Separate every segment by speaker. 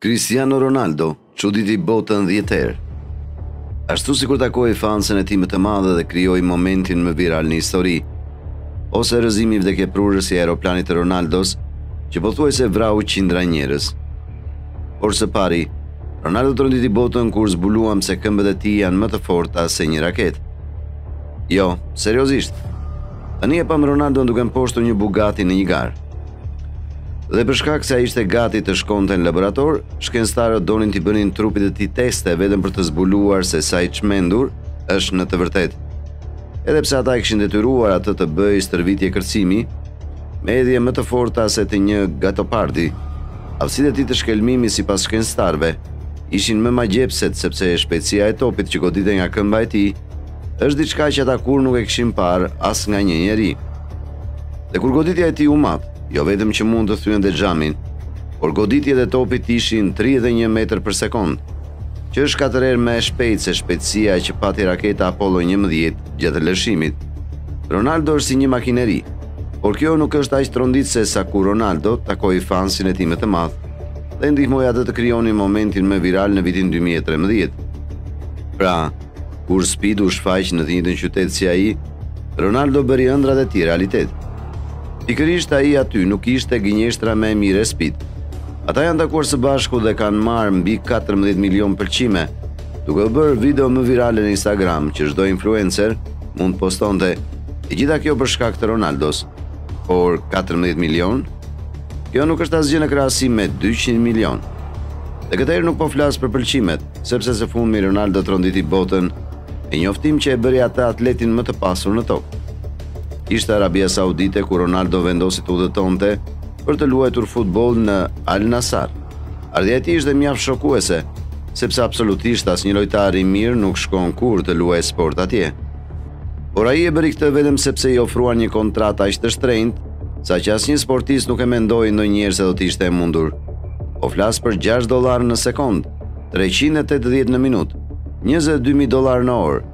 Speaker 1: Cristiano Ronaldo çuditi botën 10 herë. Ashtu sikur takoi fansën e tij më të madhe dhe krijoi momentin më viral në histori, ose rrëzimi vdekjeprurës i aeroplanit të Ronaldos, që pothuajse vrau qindra njerëz. Por së pari, Ronaldo tronditi botën kur zbuluam se këmbët e tij janë më të forta se një raketë. Jo, seriozisht. Tani e pam Ronaldo duke mposhtur një Bugatti në një garë. Dhe për shkak se ai ishte gati të shkonte në laborator, shkencëtarët donin t'i bënin trupit të tij teste vetëm për të zbuluar se sa i çmendur është në të vërtetë. Edhe pse ata e kishin detyruar atë të bëjë stërvitje kërcimi, me edhje më të forta se të një gatopardi, aftësitë e tij të shkelmimit sipas shkencëtarëve ishin më magjepset sepse shpejtësia e topit që goditej nga këmba e tij është diçka që ata kur nuk e kishin parë as nga një njeri. Dhe kur goditja e tij u mat, jo vetëm që mund të thyen dhe xhamin, por goditjet e topit ishin 31 metër për sekond, që është 4 herë më e shpejtë se shpejtësia që pati raketa Apollo 11 gjatë lëshimit. Ronaldo është si një makineri, por kjo nuk është aq tronditse sa kur Ronaldo takoi fansin e tij më të madh dhe ndihmoi atë të krijonin momentin më viral në vitin 2013. Pra, kur Speed u shfaq në të njëjtën qytet si ai, Ronaldo bëri ëndrat e tij realitet. Pikërisht ai aty nuk ishte gënjeshtra më e mirë e Speed. Ata janë takuar së bashku dhe kanë marrë mbi 14 milion pëlqime, duke bërë video më virale në Instagram që çdo influencer mund postonte, e gjitha kjo për shkak të Ronaldos. Por 14 milion? Kjo nuk është asgjë në krahasim me 200 milion. Dhe këtë herë nuk po flas për pëlqimet, sepse së fundmi Ronaldo tronditi botën, e njoftim që e bëri atë atletin më të pasur në tokë. Ishte Arabia Saudite ku Ronaldo vendosi të udhëtonte për të luajtur futboll në Al Nassr. Ardhja e tij ishte mjaft shokuese, sepse absolutisht asnjë lojtar i mirë nuk shkon kurrë të luajë sport atje. Por ai e bëri këtë vetëm sepse i ofruan një kontratë aq të shtrenjtë, saqë asnjë sportist nuk e mendoi ndonjëherë se do të ishte e mundur. Po flas për $6 në sekond, 380 në minutë, $22,000 në orë,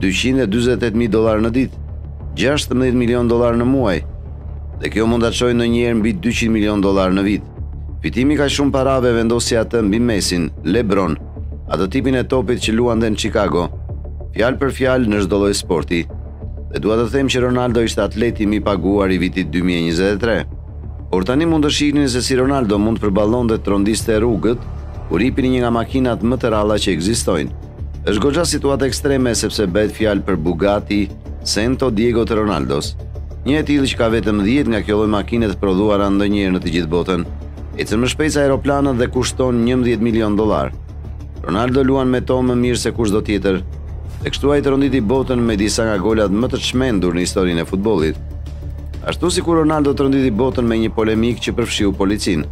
Speaker 1: $248,000 në ditë, $16 milion në muaj, dhe kjo mund ta çojë ndonjëherë mbi $200 milion në vit. Fitimi ka shumë parave vendosi atë mbi Messin, LeBron, atë tipin e topit që luante në Chicago, fjalë për fjalë në çdo lloj sporti. Dhe dua të them që Ronaldo ishte atleti më i paguar i vitit 2023. Por tani mund të shihni se si Ronaldo mund të përballonte trondiste rrugët kur hipin një nga makinat më të ralla që ekzistojnë. Është goxha situatë ekstreme sepse bëhet fjalë për Bugatti Santo Diego të Ronaldos, një e tillë që ka vetëm 10 nga kjo lloj makine të prodhuara ndonjëherë në të gjithë botën, ecën më shpejt se aeroplanët dhe kushton $11 milion. Ronaldo luan me to më mirë se kushdo tjetër, dhe kështu ai tronditi botën me disa nga golat më të çmendur në historinë e futbollit. Ashtu sikur Ronaldo tronditi botën me një polemik që përfshiu policinë.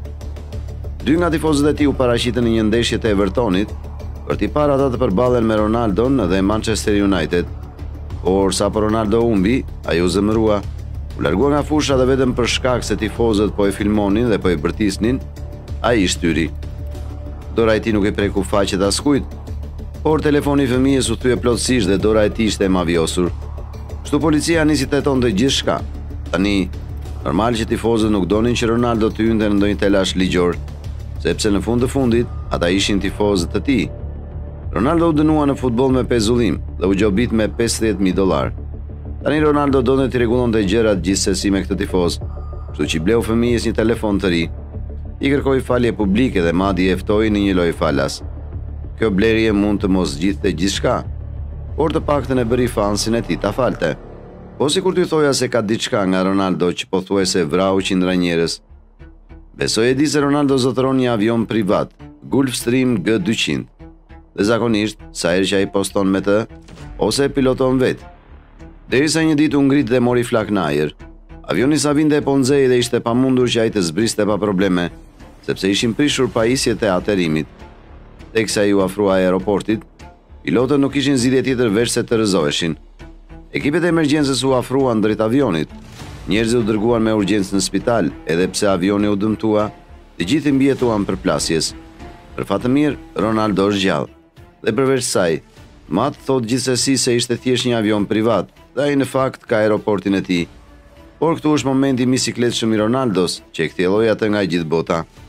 Speaker 1: 2 nga tifozët e tij u paraqitën në një ndeshje të Evertonit për t'i parë ata të përballen me Ronaldon dhe Manchester United. Por sa për Ronaldo humbi, ai u zemërua, u largua nga fusha dhe vetëm për shkak se tifozët po e filmonin dhe po e bërtisnin, ai i shtyri. Dora e tij nuk e preku faqet askujt, por telefoni i fëmijës u thye plotësisht dhe dora e tij ishte e mavjosur. Kështu policia nisi të hetonte gjithçka. Tani, normal që tifozët nuk donin që Ronaldo të hynte në ndonjë telash ligjor, sepse në fund të fundit ata ishin tifozët e tij. Ronaldo u dënua në futboll me pezullim dhe u gjobit me $50,000. Tani Ronaldo donte t'i rregullonte gjërat gjithsesi me këtë tifoz, kështu që i bleu fëmijës një telefon të ri. I kërkoi falje publike dhe madje e ftoi në një lojë falas. Kjo blerje mund të mos zgjidhte gjithçka, por të paktën e bëri fansin e tij ta falte. Po sikur t'ju thoja se ka diçka nga Ronaldo që pothuajse vrau qindra njerëz. Besoj e di se Ronaldo zotëron një avion privat, Gulfstream G200. Dhe zakonisht, sa herë që ai poston me të, ose piloton vetë. Derisa një ditë u ngrit dhe mori flak në ajër. Avioni sa vinte po nxehej dhe ishte pamundur që ai të zbriste pa probleme, sepse ishin prishur pajisjet e aterimit. Teksa i u afrua aeroportit, pilotët nuk kishin zgjidhje tjetër veç se të rrëzoheshin. Ekipet e emergjencës u afruan drejt avionit. Njerëzit u dërguan me urgjencë në spital, edhe pse avioni u dëmtua, të gjithë mbijetuan përplasjes. Për fat të mirë, Ronaldo është gjallë. Dhe përveç saj, Matt thot gjithsesi se ishte thjesht një avion privat, dhe ai në fakt ka aeroportin e tij. Por këtu është momenti misikletshëm i Ronaldos, që e kthjelloi atë nga gjithë bota.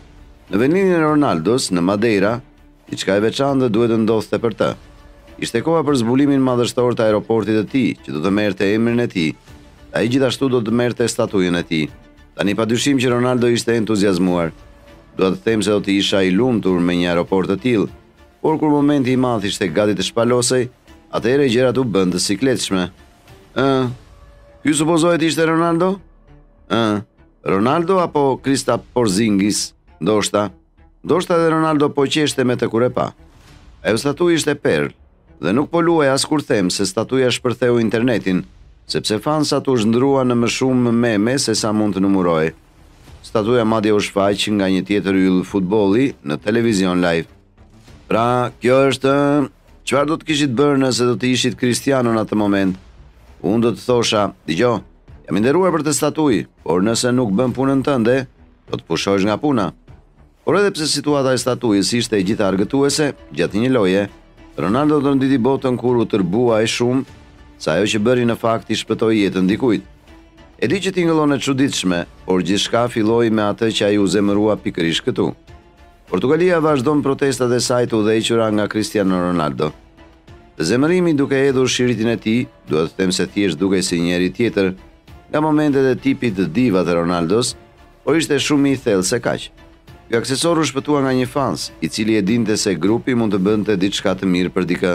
Speaker 1: Në vendin e Ronaldos, në Madeira, diçka e veçantë duhet të ndodhte për të. Ishte koha për zbulimin madhështor të aeroportit të tij, që do të merrte emrin e tij. Ai gjithashtu do të merrte statujën e tij. Tani padyshim që Ronaldo ishte entuziazmuar. Dua të them se do të isha i lumtur me një aeroport të tillë, por kur momenti i madh ishte gati të shpalosej, atëherë gjërat u bën të sikletshme. Ky supozohet ishte Ronaldo? Ronaldo apo Kristaps Porzingis? Ndoshta edhe Ronaldo po qeshte me të kur e pa. Ajo statuj ishte perl, dhe nuk po luaj as kur them se statuja shpërtheu internetin, sepse fansat u zhndruan në më shumë meme se sa mund të numëroj. Statuja madje u shfaq nga një tjetër yll futbolli në televizion live. Pra, kjo është... Çfarë do të kishit bërë nëse do të ishit Cristiano në atë moment? Unë do të thosha, dëgjoj, jam i nderuar për të statuj, por nëse nuk bën punën tënde, do të pushosh nga puna. Por edhe pse situata e statujës ishte e gjithë argëtuese, gjatë një loje, Ronaldo do nditi botën kur u tërbua e shumë, sa ajo që bëri në fakt i shpëtoi jetën dikujt. E di që tingëllon e çuditshme, por gjithçka filloi me atë që ai u zemërua pikërisht këtu. Portugalia vazhdon protestat e saj të udhëhequra nga Cristiano Ronaldo. Të zemërimi duke hedhur shiritin e tij, duhet të them se thjesht dukej si njëri tjetër nga momentet e tipit të diva të Ronaldos, por ishte shumë i thellë se kaq. Ky aksesor u shpëtua nga një fans, i cili e dinte se grupi mund të bënte diçka të mirë për dikë.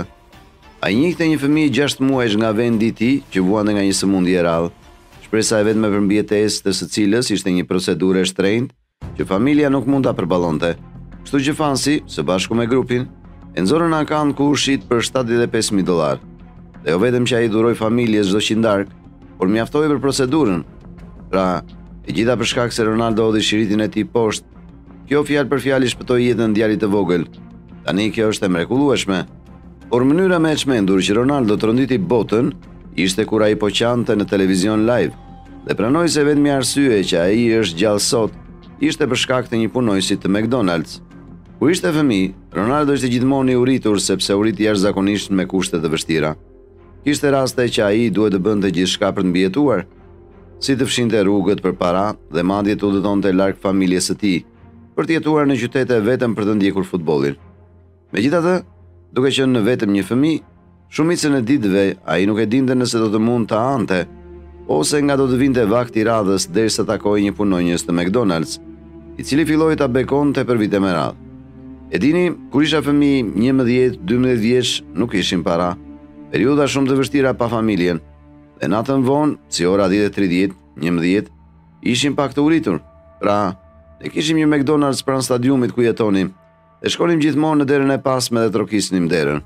Speaker 1: Ai njihte një fëmijë 6 muajsh nga vendi i tij që vuante nga një sëmundje e rrallë. Shpresa e vetme përmbjetesë të së cilës ishte një procedurë e shtrenjtë që familja nuk mund ta përballonte. Kështu që fansi, së bashku me grupin, e nxorën akant ku ushit për $75,000. Dhe jo vetëm që ai dhuroi familjes çdo qindark, por mjaftoi për procedurën. Pra, e gjitha për shkak se Ronaldo hodhi shiritin e tij poshtë. Kjo fjalë për fjalë shpëtoi jetën djalit të vogël. Tani kjo është e mrekullueshme. Por mënyra më e çmendur që Ronaldo tronditi botën ishte kur ai po qante në televizion live dhe pranoi se vetmi arsye që ai është gjallë sot ishte për shkak të një punojësi të McDonald's. Kur ishte fëmijë, Ronaldo ishte gjithmonë i uritur sepse u riti jashtëzakonisht me kushte të vështira. Kishte raste që ai duhet të bënte gjithçka për të mbijetuar, si të fshinte rrugët për para dhe madje të udhëtonte larg familjes së tij, për të jetuar në qytete vetëm për të ndjekur futbollin. Megjithatë, duke qenë vetëm një fëmijë, shumicën e ditëve ai nuk e dinte nëse do të mund ta ante, ose nga do të vinte vakti i radhës derisa takoi një punonjës të McDonald's, i cili filloi ta bekonte për vite me radhë. E dini, kur isha fëmijë 11-12 vjeç, nuk ishin para. Periudha shumë të vështira pa familjen. Dhe natën vonë, si ora 10:30, 11, ishim pak të uritur. Pra, ne kishim një McDonald's pranë stadiumit ku jetonim, dhe shkonim gjithmonë në derën e pasme dhe trokisnim derën.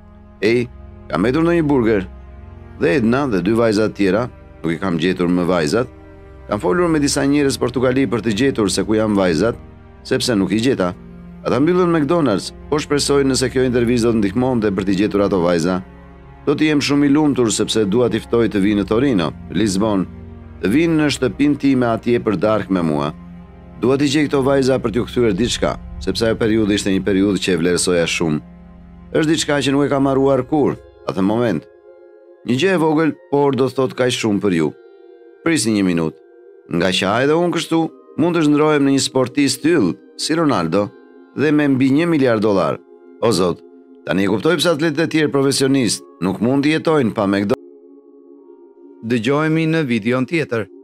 Speaker 1: Ej, kam hetur në një burger. Dhe Edna dhe 2 vajzat tjera, nuk i kam gjetur më vajzat, kam folur me disa njerëz portugali për të gjetur se ku janë vajzat, sepse nuk i gjeta. Ata mbyllën McDonald's, po shpresoj nëse kjo intervistë do të ndihmonte për të gjetur ato vajza. Do të jem shumë i lumtur sepse dua t'i ftoj të vinë në Torino, Lisbon, të vinë në shtëpinë time atje për darkë me mua. Dua t'i gjej këto vajza për t'ju kthyer diçka, sepse ajo periudhë ishte një periudhë që e vlerësoja shumë. Është diçka që nuk e kam harruar kurrë, atë moment. Një gjë e vogël, por do të thotë kaq shumë për ju. Prisni një minutë. Nga që edhe unë kështu, mund të zhndrohem në një sportist yll, si Ronaldo, dhe me mbi $1 miliard. O zot, tani e kuptoj pse atletët e tjerë profesionistë nuk mund të jetojnë pa McDonald's.
Speaker 2: Dëgjohemi në videon tjetër.